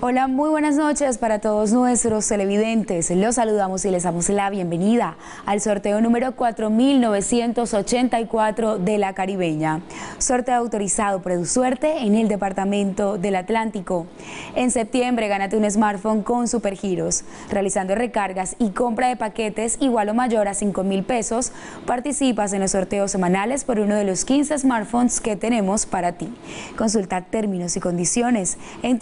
Hola, muy buenas noches para todos nuestros televidentes. Los saludamos y les damos la bienvenida al sorteo número 4984 de La Caribeña. Sorteo autorizado por EduSuerte en el Departamento del Atlántico. En septiembre, gánate un smartphone con Supergiros. Realizando recargas y compra de paquetes igual o mayor a 5.000 pesos, participas en los sorteos semanales por uno de los 15 smartphones que tenemos para ti. Consulta términos y condiciones en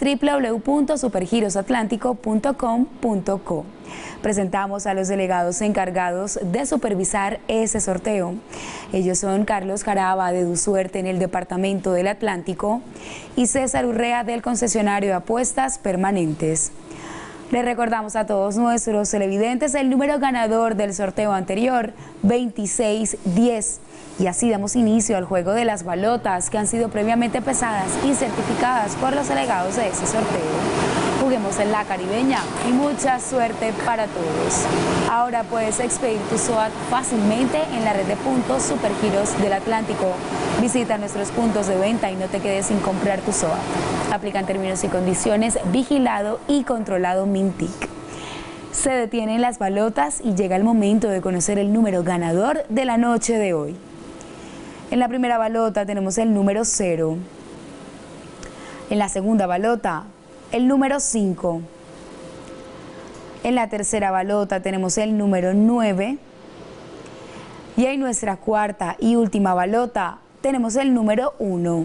www.supergirosatlántico.com.co. Presentamos a los delegados encargados de supervisar ese sorteo. Ellos son Carlos Jaraba de EduSuerte en el Departamento del Atlántico y César Urrea del concesionario de apuestas permanentes. Les recordamos a todos nuestros televidentes el número ganador del sorteo anterior, 2610. Y así damos inicio al juego de las balotas que han sido previamente pesadas y certificadas por los delegados de ese sorteo. Juguemos en La Caribeña y mucha suerte para todos. Ahora puedes expedir tu SOAT fácilmente en la red de puntos Supergiros del Atlántico. Visita nuestros puntos de venta y no te quedes sin comprar tu SOAT. Aplican términos y condiciones, vigilado y controlado Mintic. Se detienen las balotas y llega el momento de conocer el número ganador de la noche de hoy. En la primera balota tenemos el número 0. En la segunda balota, el número 5. En la tercera balota tenemos el número 9. Y en nuestra cuarta y última balota tenemos el número 1.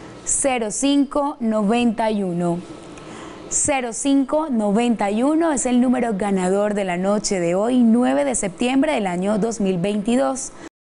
0591. 0591 es el número ganador de la noche de hoy, 9 de septiembre del año 2022.